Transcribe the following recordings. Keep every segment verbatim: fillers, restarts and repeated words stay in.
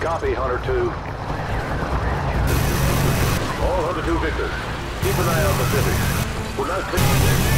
Copy, Hunter two. All Hunter two Victor. Keep an eye on Pacific. We're not clear.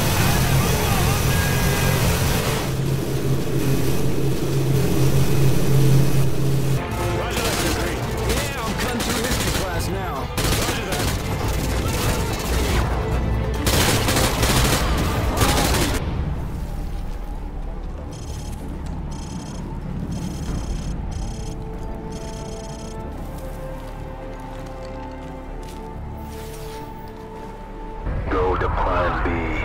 Go to Plan B.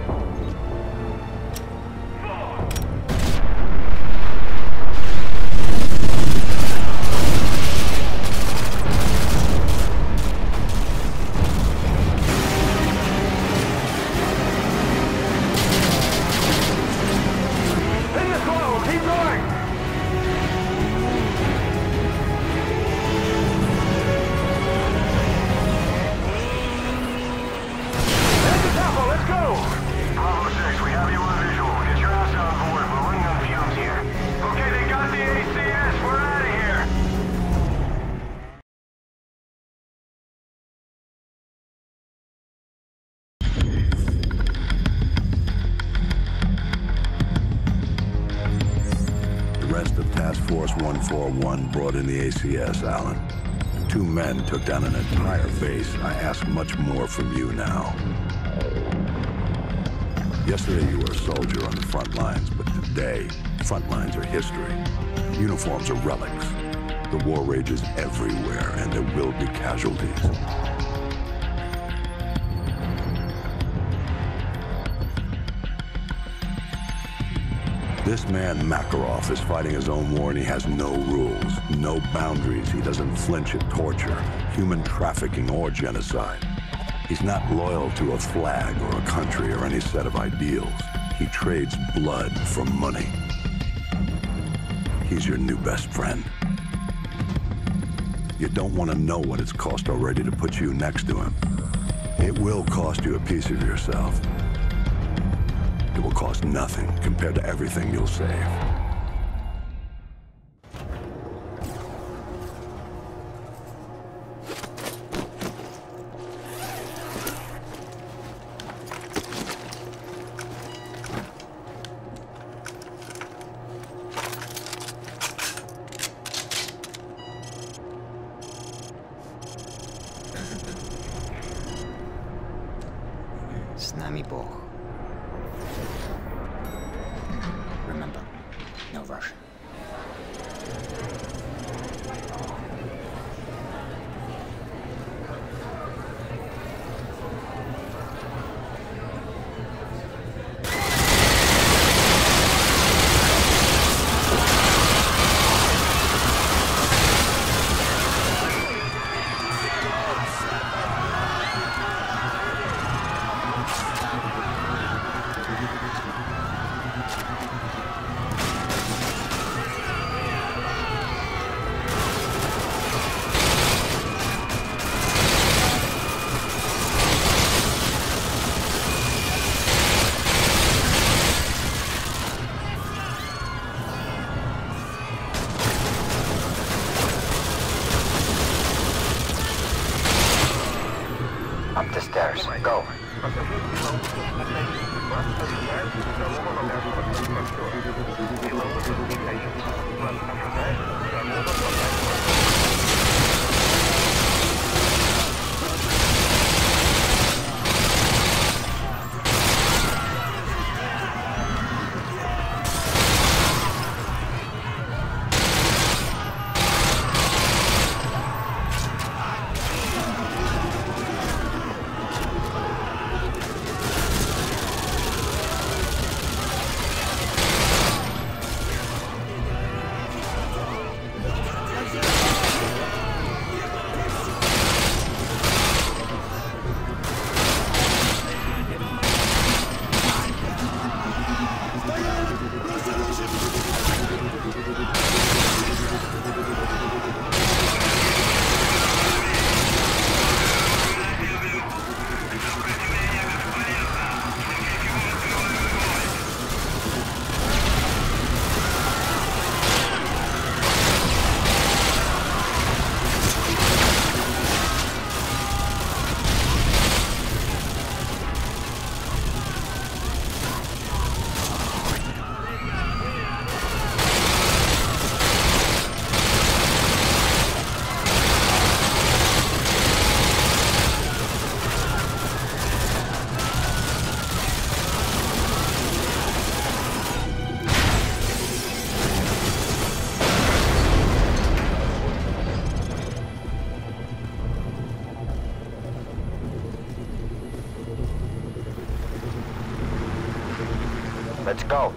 Force one forty-one brought in the A C S, Alan. Two men took down an entire base. I ask much more from you now. Yesterday you were a soldier on the front lines, but today, front lines are history. Uniforms are relics. The war rages everywhere, and there will be casualties. This man, Makarov, is fighting his own war and he has no rules, no boundaries. He doesn't flinch at torture, human trafficking, or genocide. He's not loyal to a flag or a country or any set of ideals. He trades blood for money. He's your new best friend. You don't want to know what it's cost already to put you next to him. It will cost you a piece of yourself. It will cost nothing compared to everything you'll save. С нами Бог. Remember, no Russian. Up the stairs. Go. Let's go.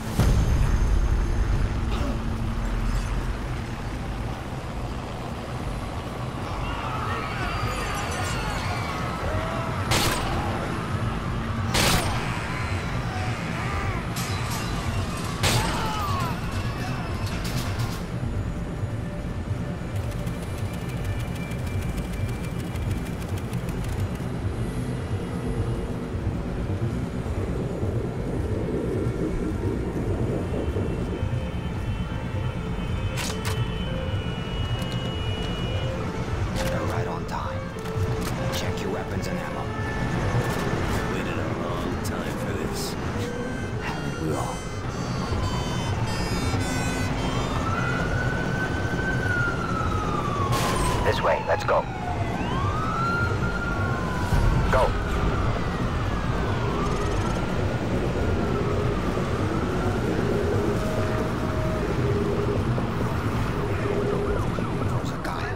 This way, let's go. Go. There's a guy.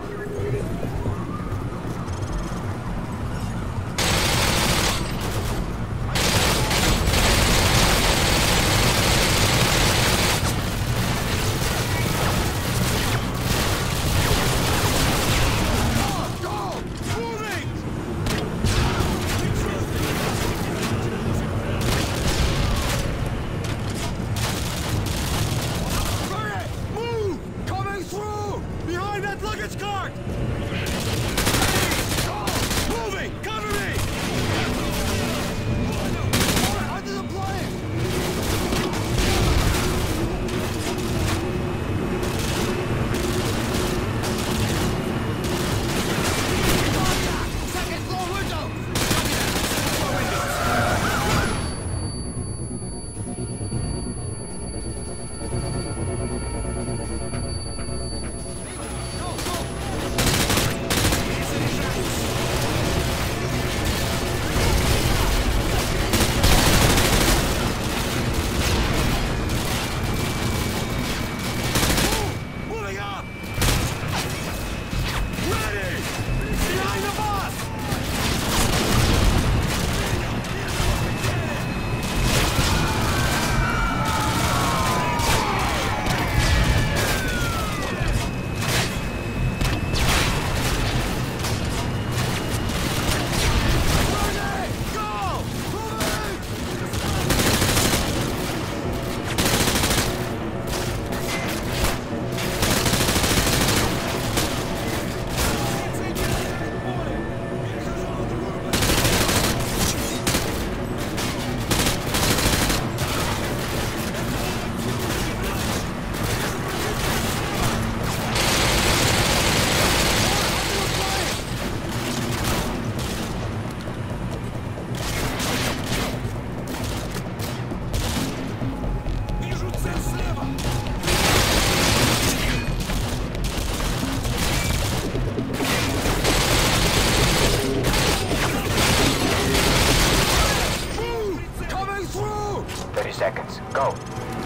thirty seconds. Go.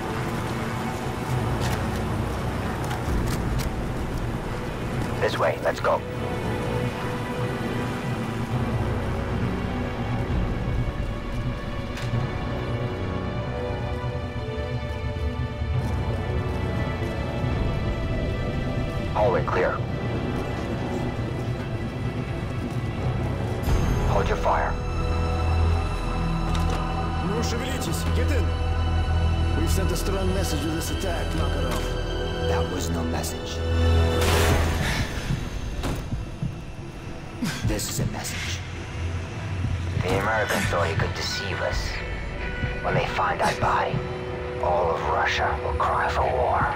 This way, let's go. Hallway clear. Hold your fire. No шевелитесь, get in. We've sent a strong message with this attack, Makarov. That was no message. This is a message. The Americans thought he could deceive us. When they find our body, all of Russia will cry for war.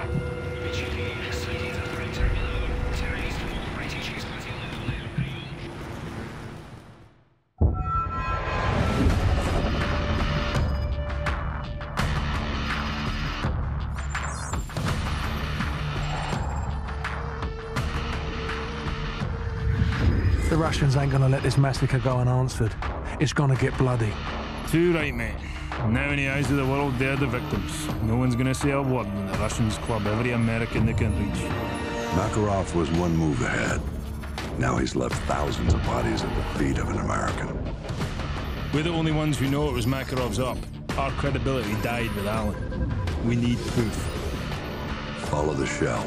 The Russians ain't gonna let this massacre go unanswered. It's gonna get bloody. Too right, mate. Now in the eyes of the world, they're the victims. No one's gonna say a word when the Russians club every American they can reach. Makarov was one move ahead. Now he's left thousands of bodies at the feet of an American. We're the only ones who know it was Makarov's up. Our credibility died with Allen. We need proof. Follow the shell.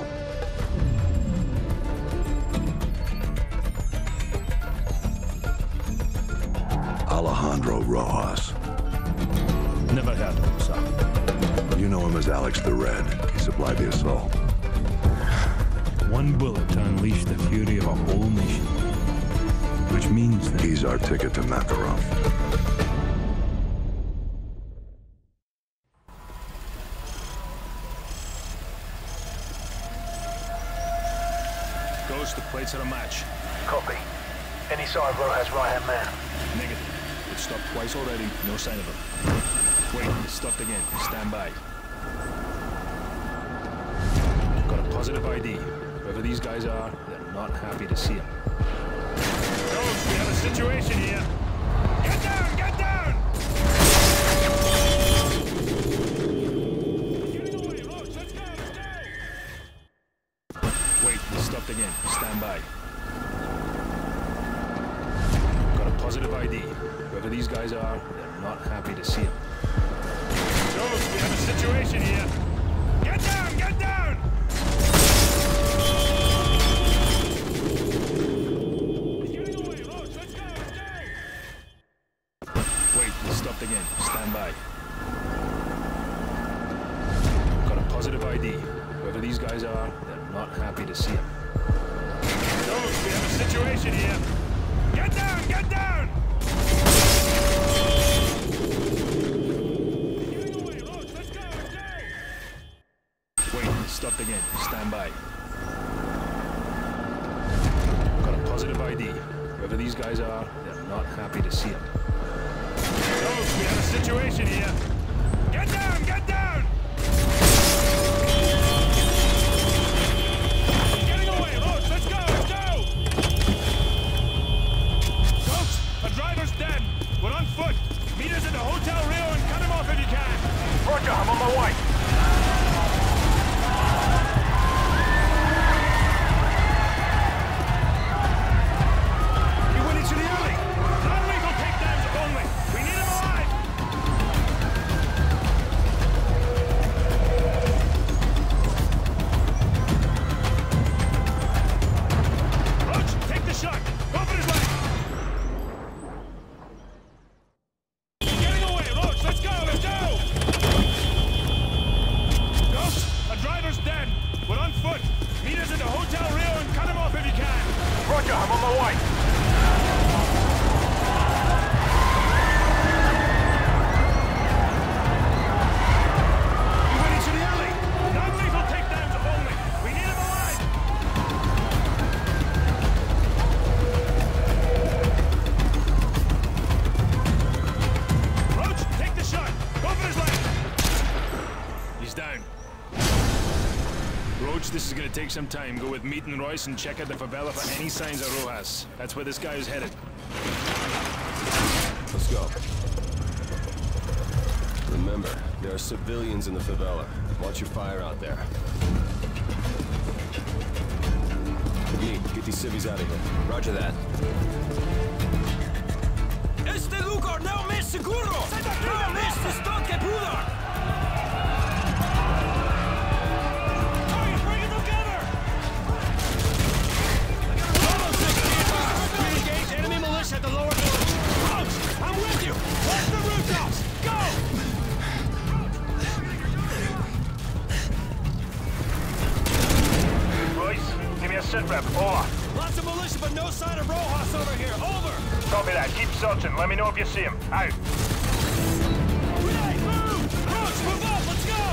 Alejandro Rojas. Never heard of him, sir. You know him as Alex the Red. He supplied the assault. One bullet to unleash the fury of a whole nation. Which means that He's our ticket to Makarov. Ghost, the plates are a match. Copy. Any sign of Rojas' right-hand man? Negative. It stopped twice already, no sign of him. Wait, it stopped again. Stand by. Got a positive I D. Whoever these guys are, they're not happy to see him. Ghost, we have a situation here. Get down! Get down! Getting away, Roach! Let's go! Let's go! Wait, it stopped again. Stand by. Got a positive I D. Whoever these guys are, they're not happy to see him. Ghost, we have a situation here. Get down! Get down! Stopped again. Stand by. Got a positive I D. Whoever these guys are, they're not happy to see him. Ghost, we have a situation here. Get down! Get down! Getting away, Roach. Let's go! Let's go! Wait, stopped again. Stand by. Got a positive I D. Whoever these guys are, they're not happy to see him. Ghost, we have a situation here. Get down! Get down! Getting away, Roach! Let's go! Let's go! Ghost, a driver's dead. We're on foot. Meet us at the Hotel Rio and cut him off if you can. Roger, I'm on my way. He went into the alley. Non-lethal takedowns only. We need him alive. Roach, take the shot. Go for his leg. Getting away, Roach. Let's go. Let's go. Ghost, a driver's dead. We're on foot. Meet us at the Hotel Rio and cut him off if you can. Roger, I'm on my way. He went into the alley. Non-lethal takedowns only. We need him alive. Roach, take the shot. Go for his leg. He's down. Roach, this is gonna take some time. Go with Meat and Royce and check out the favela for any signs of Rojas. That's where this guy is headed. Let's go. Remember, there are civilians in the favela. Watch your fire out there. Meat, get these civvies out of here. Roger that. Este lugar não me seguro! Não me estou que puder! Bring it together! We engage enemy militia at the lower village. Roach, I'm with you! Watch the rooftops! Go! Royce, give me a sit rep. Over. Lots of militia, but no sign of Rojas over here. Over! Copy that. Keep searching. Let me know if you see him. Out. Renee, move! Roach, move up! Let's go!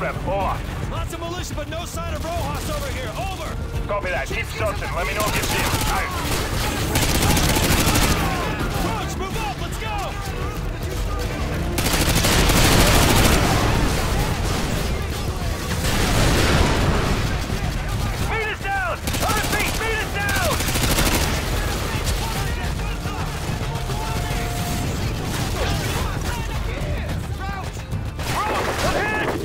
rep. Over. Lots of militia, but no sign of Rojas over here. Over! Copy that. Keep searching. Let me know if you see him. Out. Roach, move up! Let's go! Speed is down! On the feet! Speed is down! Roach! Ahead!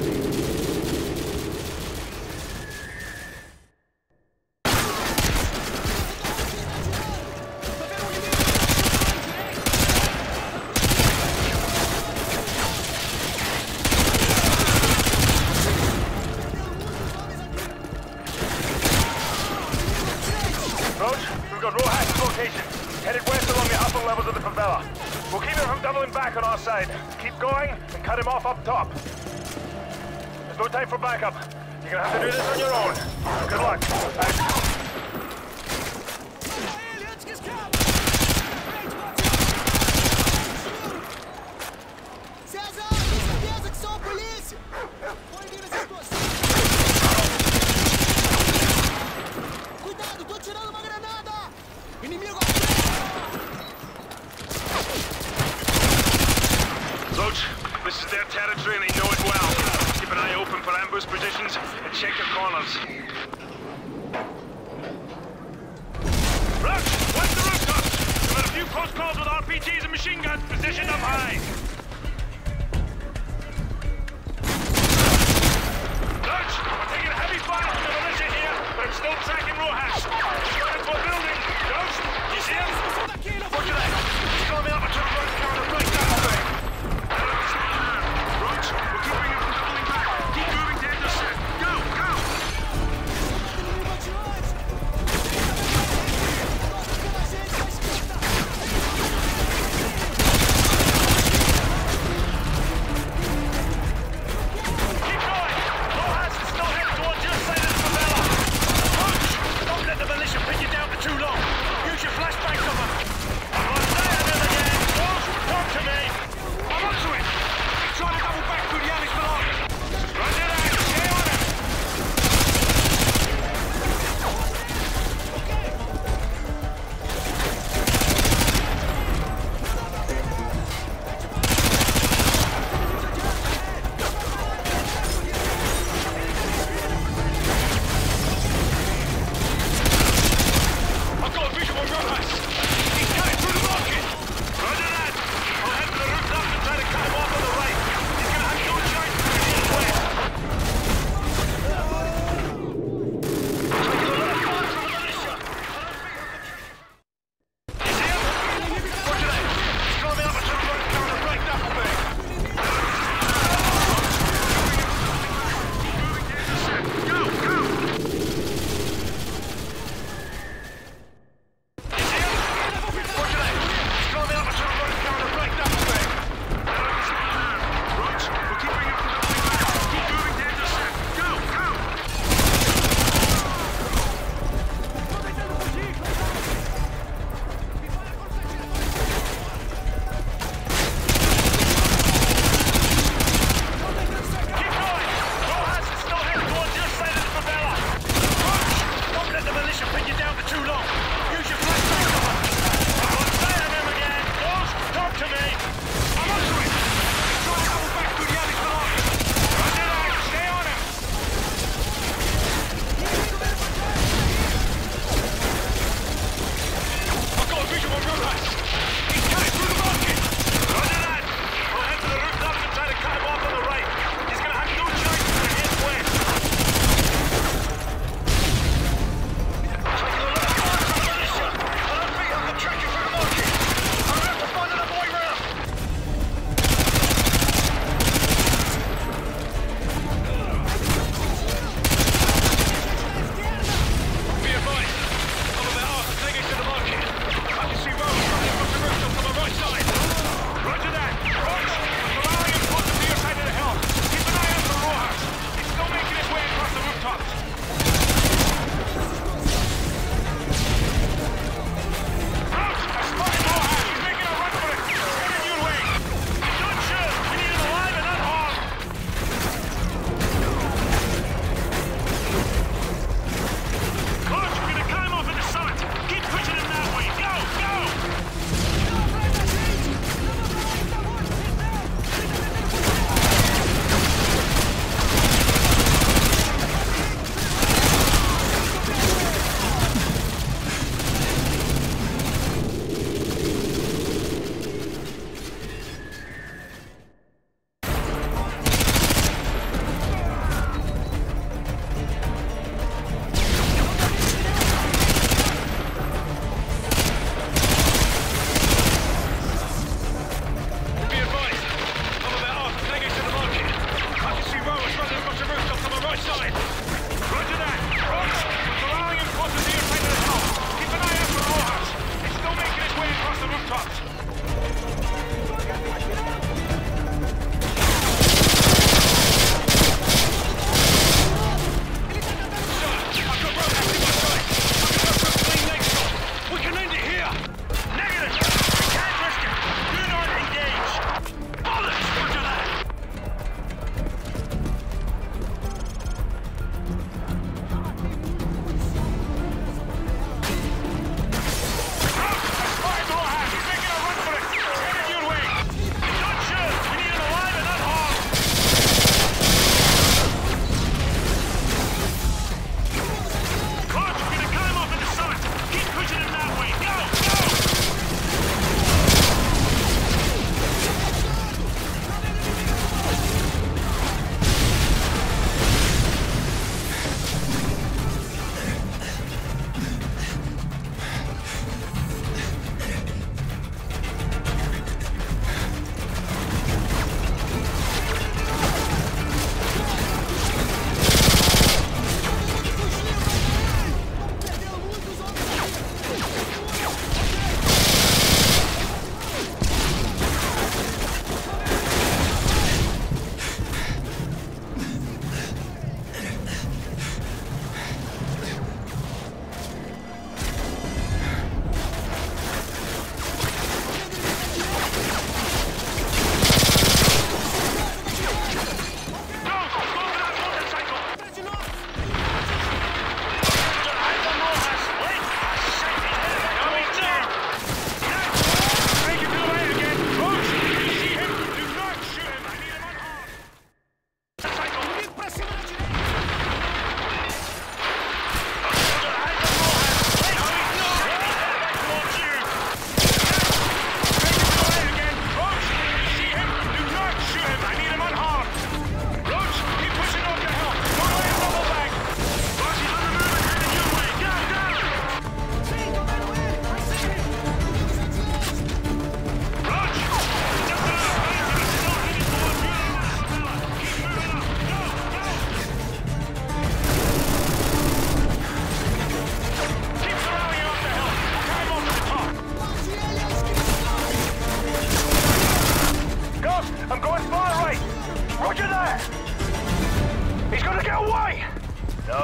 We've got Rojas' location, headed west along the upper levels of the favela. We'll keep him from doubling back on our side. Keep going and cut him off up top. There's no time for backup. You're gonna have to do this on your own. Good luck. Out. Roach, this is their territory and they know it well. Keep an eye open for ambush positions and check your corners. Roach, watch the rooftops! We've had a few close calls with R P Gs and machine guns positioned up high. Roach, we're taking heavy fire from the militia here, but I'm still tracking Rojas. He's got into a building. Roach, you see him? Look at that. He's coming up to the road counter right that way. Roach, we're keeping him from doubling back. Keep moving to intercept. Go, go!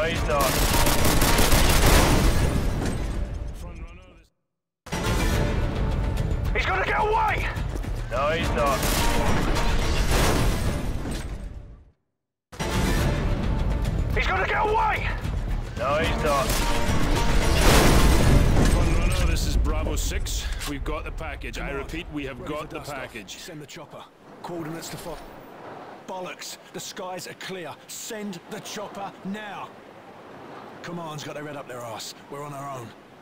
he's not. He's gonna get away! No, he's not. He's gonna get away! No, he's not. Front runner, this is Bravo six. We've got the package. I repeat, we have got the package. Send the chopper. Coordinates to follow. Bollocks! The skies are clear. Send the chopper now! Command's got their head up their arse. We're on our own.